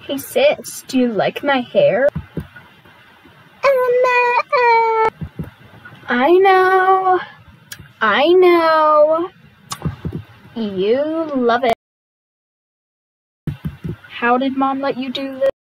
Hey sis, do you like my hair? I know. You love it. How did Mom let you do this?